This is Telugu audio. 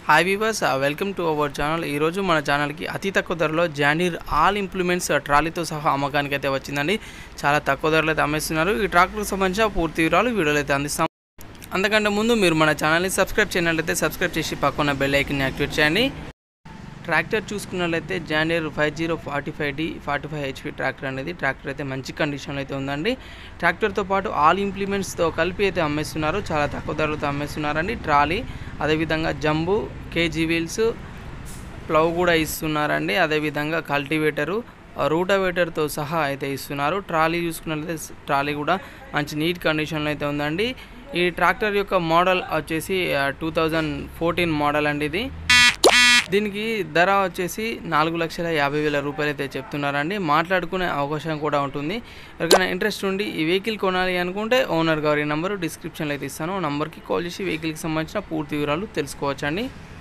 Hi viewers, welcome to our channel. ఈరోజు మన ఛానల్కి అతి తక్కువ ధరలో జాండీర్ ఆల్ ఇంప్లిమెంట్స్ ట్రాలీతో సహా అమ్మకానికి అయితే వచ్చిందండి. చాలా తక్కువ ధరలో అయితే అమ్మేస్తున్నారు. ఈ ట్రాక్టర్కి సంబంధించిన పూర్తి వివరాలు వీడియోలో అయితే అందిస్తాం. అంతకంటే ముందు మీరు మన ఛానల్ని సబ్స్క్రైబ్ చేయనట్లయితే సబ్స్క్రైబ్ చేసి పక్కన బెల్ ఐకాన్ని యాక్టివేట్ చేయండి. ట్రాక్టర్ చూసుకున్నట్లయితే జాండీర్ 5045D 45 HP ట్రాక్టర్ అనేది ట్రాక్టర్ అయితే మంచి కండిషన్లో అయితే ఉందండి. ట్రాక్టర్తో పాటు ఆల్ ఇంప్లిమెంట్స్తో కలిపి అయితే అమ్మేస్తున్నారు. చాలా తక్కువ ధరలతో అమ్మేస్తున్నారండి. ట్రాలీ, అదేవిధంగా జంబు, కేజీ వీల్స్, ప్లవ్ కూడా ఇస్తున్నారండి. అదేవిధంగా కల్టివేటరు, రూటావేటర్తో సహా అయితే ఇస్తున్నారు. ట్రాలీ చూసుకున్నట్లయితే ట్రాలీ కూడా మంచి నీట్ కండిషన్లో అయితే ఉందండి. ఈ ట్రాక్టర్ యొక్క మోడల్ వచ్చేసి 2014 మోడల్ అండి. దీనికి ధర వచ్చేసి 4,50,000 రూపాయలు అయితే చెప్తున్నారండి. మాట్లాడుకునే అవకాశం కూడా ఉంటుంది. ఎవరికైనా ఇంట్రెస్ట్ ఉండి ఈ వెహికల్ కొనాలి అనుకుంటే ఓనర్ గారి నెంబరు డిస్క్రిప్షన్లో అయితే ఇస్తాను. నంబర్కి కాల్ చేసి వెహికల్కి సంబంధించిన పూర్తి వివరాలు తెలుసుకోవచ్చండి.